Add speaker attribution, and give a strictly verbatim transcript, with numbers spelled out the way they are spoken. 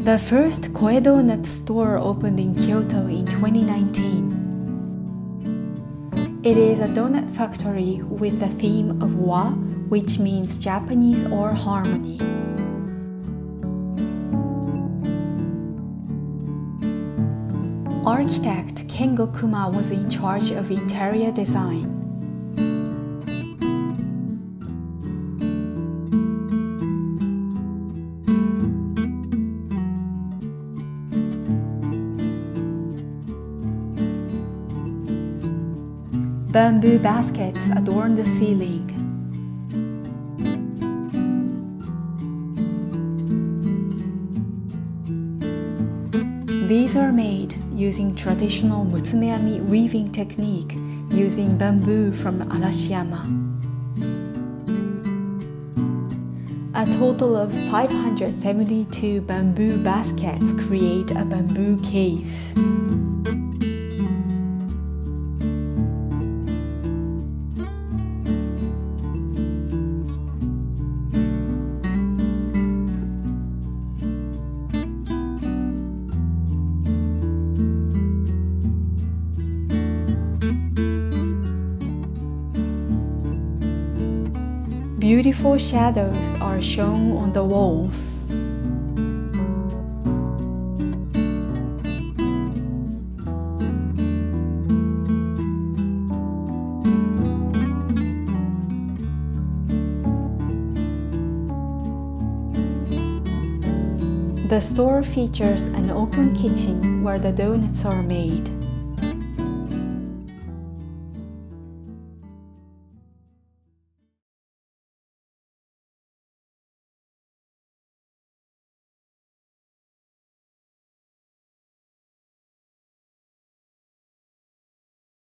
Speaker 1: The first Koe Donuts store opened in Kyoto in twenty nineteen. It is a donut factory with the theme of wa, which means Japanese or harmony. Architect Kengo Kuma was in charge of interior design. Bamboo baskets adorn the ceiling. These are made using traditional mutsumeami weaving technique using bamboo from Arashiyama. A total of five hundred seventy-two bamboo baskets create a bamboo cave. Beautiful shadows are shown on the walls. The store features an open kitchen where the donuts are made.